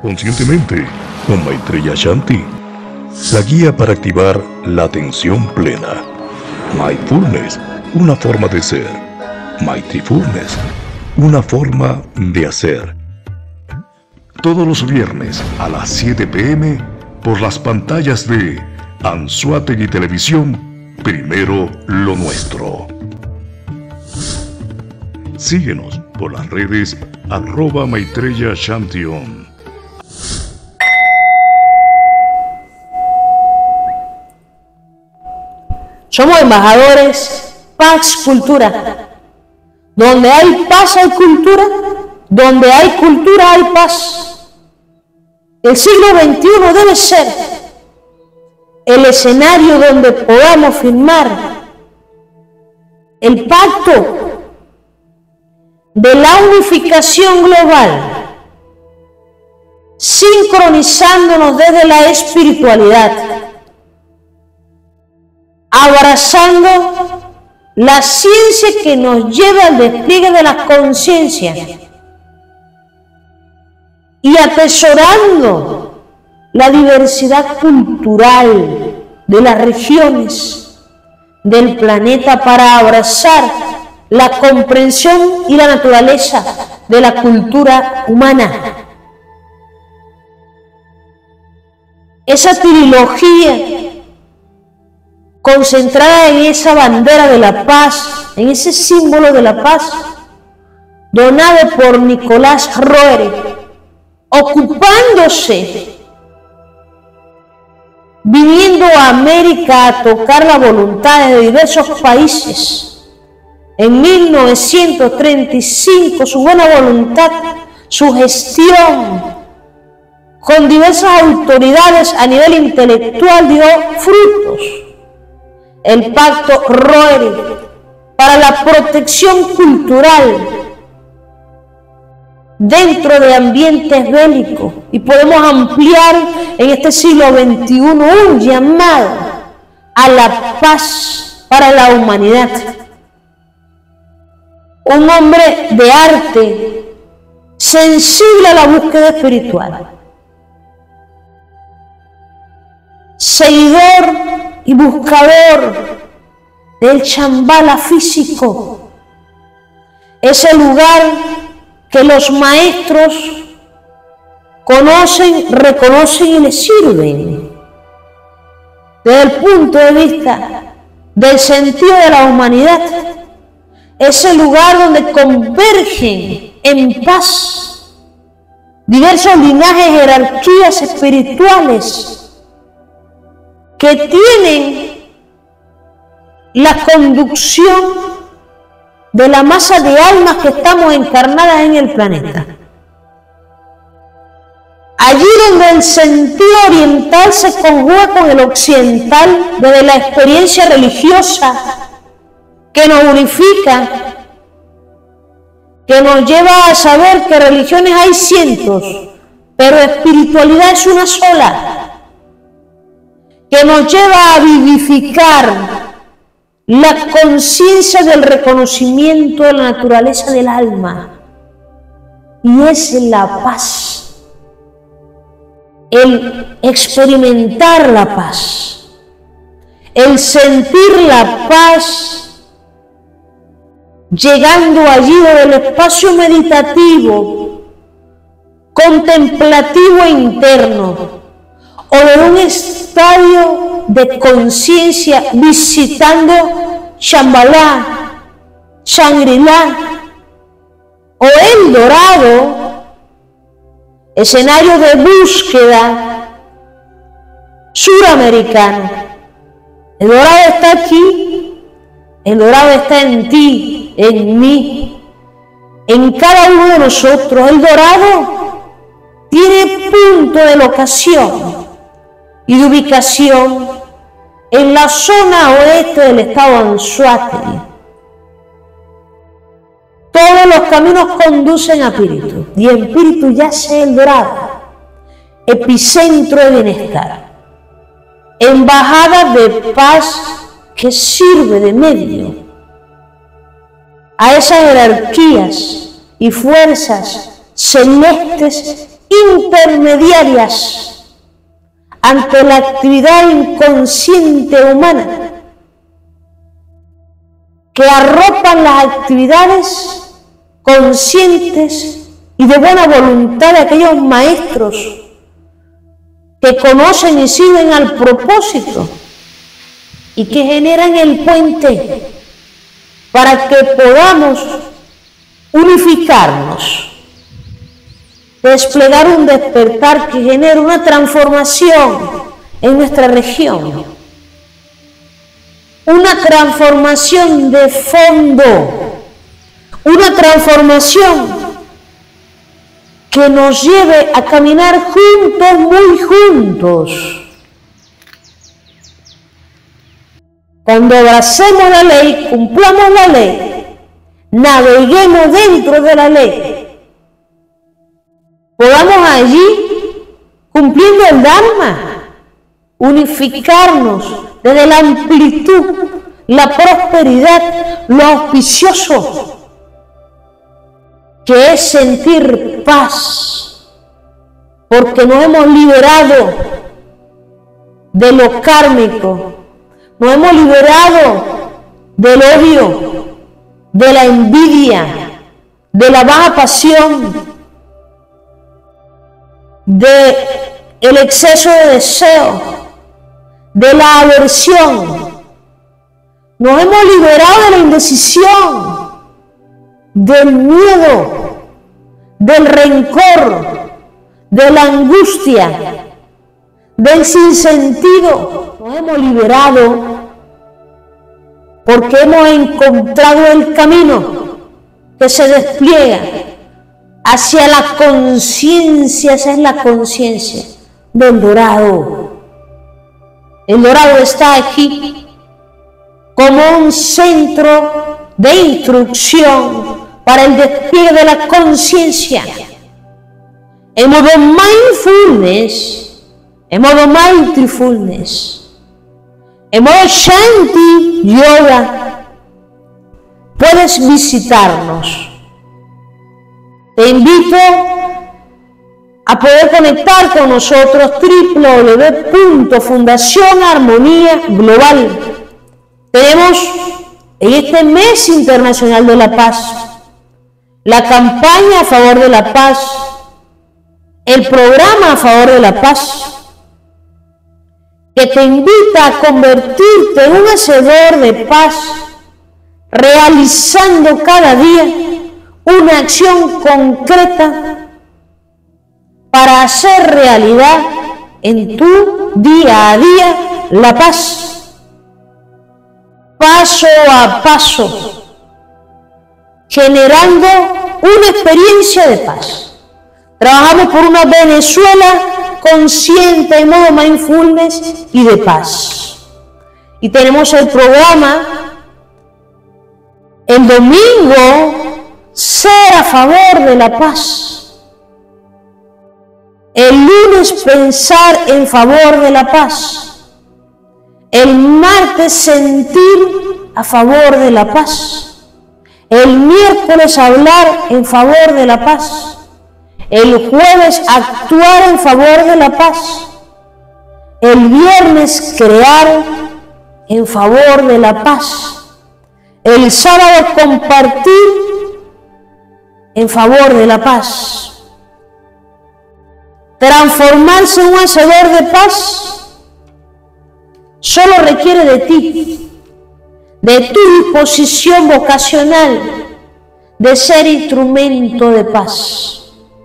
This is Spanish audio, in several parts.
Conscientemente con Maitreya Shanti, la guía para activar la atención plena. Mindfulness, una forma de ser. Mindfulness, una forma de hacer. Todos los viernes a las 7 p.m. por las pantallas de Anzoátegui Televisión, primero lo nuestro. Síguenos por las redes @Maitreya Shantion. Somos embajadores Paz Cultura. Donde hay paz hay cultura, donde hay cultura hay paz. El siglo XXI debe ser el escenario donde podamos firmar el pacto de la unificación global, sincronizándonos desde la espiritualidad, abrazando la ciencia que nos lleva al despliegue de la conciencia y atesorando la diversidad cultural de las regiones del planeta para abrazar la comprensión y la naturaleza de la cultura humana. Esa trilogía concentrada en esa bandera de la paz, en ese símbolo de la paz, donado por Nicolás Roerich, ocupándose, viniendo a América a tocar la voluntad de diversos países. En 1935, su buena voluntad, su gestión con diversas autoridades a nivel intelectual dio frutos. El Pacto Roerich para la protección cultural dentro de ambientes bélicos, y podemos ampliar en este siglo XXI un llamado a la paz para la humanidad. Un hombre de arte sensible a la búsqueda espiritual, seguidor y buscador del Shambhala físico, ese lugar que los maestros conocen, reconocen y les sirven desde el punto de vista del sentido de la humanidad, ese lugar donde convergen en paz diversos linajes, jerarquías espirituales que tienen la conducción de la masa de almas que estamos encarnadas en el planeta. Allí donde el sentido oriental se conjuga con el occidental, desde la experiencia religiosa que nos unifica, que nos lleva a saber que religiones hay cientos, pero espiritualidad es una sola, que nos lleva a vivificar la conciencia del reconocimiento de la naturaleza del alma, y es la paz, el experimentar la paz, el sentir la paz, llegando allí del espacio meditativo, contemplativo e interno, o de un estadio de conciencia visitando Shambhala, Shangri-La o El Dorado, escenario de búsqueda suramericano. El Dorado está aquí, el Dorado está en ti, en mí, en cada uno de nosotros. El Dorado tiene punto de locación y de ubicación en la zona oeste del estado Anzoátegui. Todos los caminos conducen a Píritu, y en Píritu yace El Dorado, epicentro de bienestar, embajada de paz que sirve de medio a esas jerarquías y fuerzas celestes intermediarias ante la actividad inconsciente humana, que arropan las actividades conscientes y de buena voluntad de aquellos maestros que conocen y siguen al propósito y que generan el puente para que podamos unificarnos, desplegar un despertar que genere una transformación en nuestra región, una transformación de fondo, una transformación que nos lleve a caminar juntos, muy juntos. Cuando abracemos la ley, cumplamos la ley, naveguemos dentro de la ley, podamos allí, cumpliendo el Dharma, unificarnos desde la amplitud, la prosperidad, lo auspicioso, que es sentir paz, porque nos hemos liberado de lo kármico, nos hemos liberado del odio, de la envidia, de la baja pasión, del exceso de deseo, de la aversión. Nos hemos liberado de la indecisión, del miedo, del rencor, de la angustia, del sinsentido. Nos hemos liberado porque hemos encontrado el camino que se despliega hacia la conciencia. Esa es la conciencia del dorado. El dorado está aquí como un centro de instrucción para el despliegue de la conciencia en modo mindfulness, en modo mindfulness, en modo Shanti Yoga. Puedes visitarnos. Te invito a poder conectar con nosotros www.Fundación Armonía Global. Tenemos en este mes internacional de la paz la campaña a favor de la paz, el programa a favor de la paz, que te invita a convertirte en un hacedor de paz, realizando cada día una acción concreta para hacer realidad en tu día a día la paz, paso a paso, generando una experiencia de paz. Trabajamos por una Venezuela consciente en modo mindfulness y de paz. Y tenemos el programa el domingo, ser a favor de la paz. El lunes, pensar en favor de la paz. El martes, sentir a favor de la paz. El miércoles, hablar en favor de la paz. El jueves, actuar en favor de la paz. El viernes, crear en favor de la paz. El sábado, compartir en favor de la paz. Transformarse en un hacedor de paz solo requiere de ti, de tu disposición vocacional de ser instrumento de paz.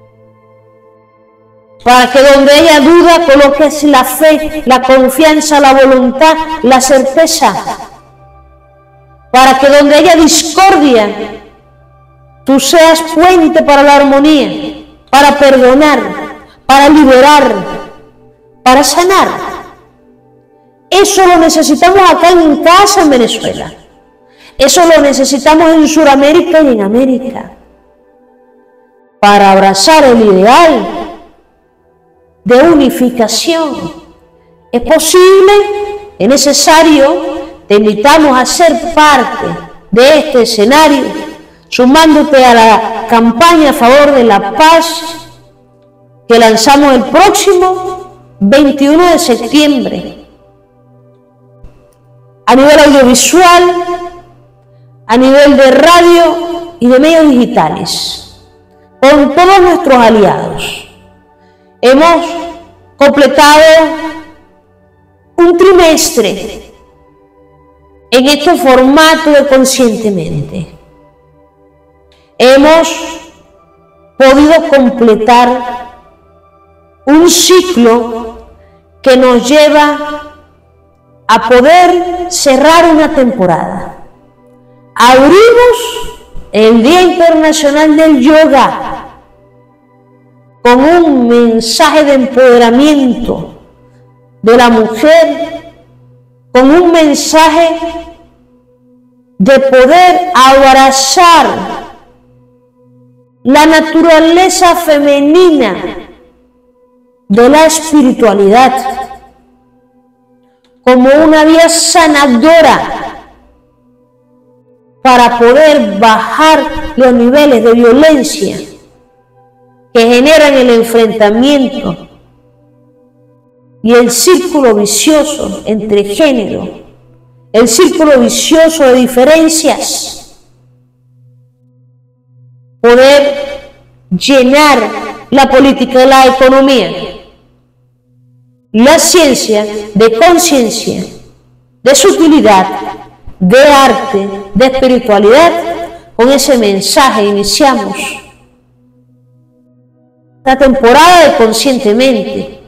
Para que donde haya duda coloques la fe, la confianza, la voluntad, la certeza. Para que donde haya discordia, tú seas puente para la armonía, para perdonar, para liberar, para sanar. Eso lo necesitamos acá en casa en Venezuela. Eso lo necesitamos en Sudamérica y en América. Para abrazar el ideal de unificación. Es posible, es necesario, te invitamos a ser parte de este escenario, sumándote a la campaña a favor de la paz que lanzamos el próximo 21 de septiembre. A nivel audiovisual, a nivel de radio y de medios digitales, con todos nuestros aliados. Hemos completado un trimestre en este formato de Conscientemente. Hemos podido completar un ciclo que nos lleva a poder cerrar una temporada. Abrimos el Día Internacional del Yoga con un mensaje de empoderamiento de la mujer, con un mensaje de poder abrazar la naturaleza femenina de la espiritualidad como una vía sanadora para poder bajar los niveles de violencia que generan el enfrentamiento y el círculo vicioso entre género, el círculo vicioso de diferencias, poder llenar la política y la economía, la ciencia de conciencia, de sutilidad, de arte, de espiritualidad. Con ese mensaje iniciamos la temporada de Conscientemente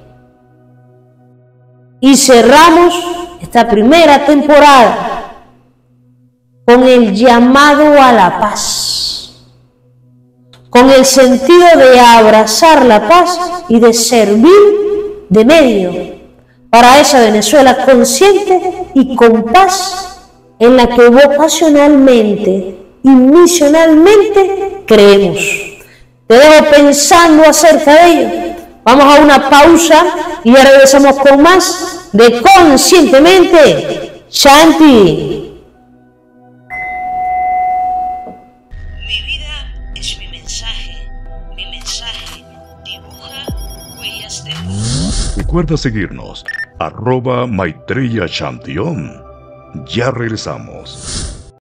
y cerramos esta primera temporada con el llamado a la paz, con el sentido de abrazar la paz y de servir de medio para esa Venezuela consciente y con paz en la que vocacionalmente y misionalmente creemos. Te dejo pensando acerca de ello. Vamos a una pausa y ya regresamos con más de Conscientemente. Shanti. Mi vida es mi mensaje dibuja huellas de luz. Recuerda seguirnos, @Maitreya Shanti Om. Ya regresamos.